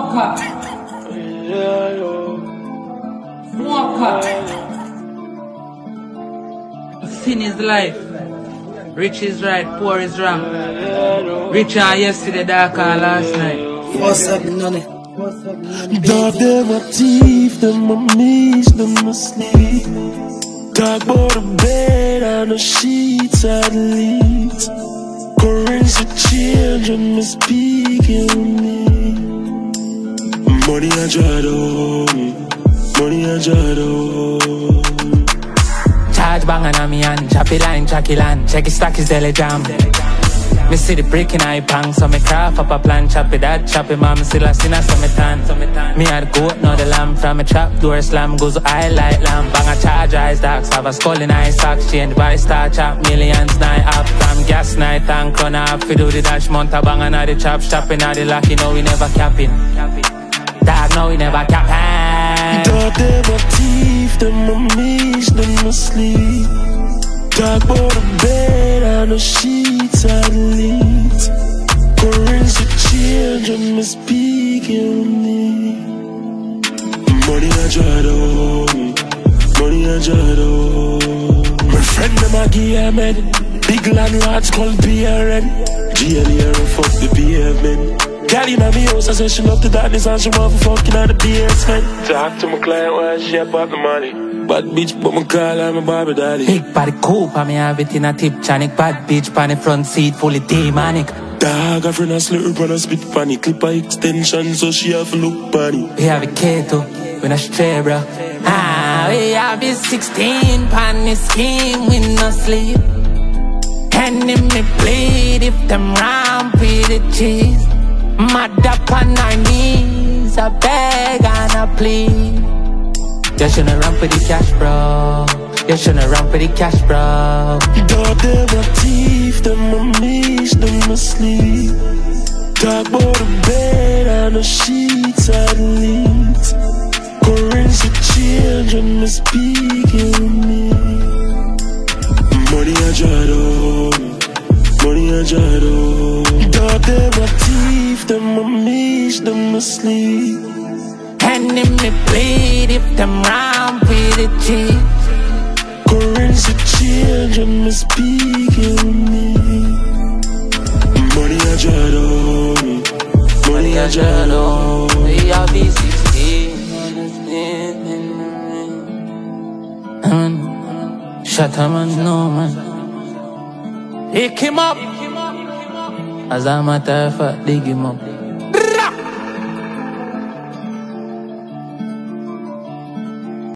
Smoker. Smoker. Sin is life. Rich is right, poor is wrong. Richer yesterday, darker last night. What's up, Nonny? Dog them my teeth, them my knees, them my sleep. Talk about the bed and the sheets and the leads. Currency change when me speaking me. Money I draw down, money I draw down. Charge bang on me and choppy line, chocky land. Check his stack, his deli jam. Me see the brick in eye pang, so me craft up a plan. Choppy dad, choppy mom, still a sinner, so me tan. Me had goat, now the lamb from a trap door slam. Goes eye light lamb, bang a charge eyes darks. Have a skull in eye socks, change by star chop. Millions night up from gas night and crown off. We do the dash mount a bang and the chop. Stopping at the locky, no we never capping. Dad, no we never capping. Dog them my teeth, them my knees, them my sleep. Talk about the bed and the sheets and the leads. Currency change when me speaking me. Money I draw down, money I draw down. My friend them a give me big landlords called PRN. GLE fuck the pavement. Girl in my house, I said she love the darkness and she want for fucking out the basement. Talk to my client while she about the money. Bad bitch, but my call her my Barbie daddy. Big body coupe, I me have it in a tip chanic. Bad bitch, pan the front seat, fully demonic. Dog, a friend a slurp and a spit pan it. Clip a extension, so she have to look pan it. We have a keto, we not stray, bro. We have a 16 pan the scheme, we no sleep. And if me bleed, if them ramp with the cheese. Mad up on our knees, I beg and I plead. You shouldn't run for the cash, bro. You shouldn't run for the cash, bro. Dog them my teeth, them my knees, them my sleep. Talk about the bed and the sheets and the leads. Currency change when me speaking me. Money I draw down, money I draw down. Dog them my teeth, them my knees, them my sleep. And if me bleed, if them ramp with the cheese. Currency change when me speaking me. Money I draw down, money I draw down. We are V16. Shut him and no man. Pick him up. As a matter of fact, dig him up.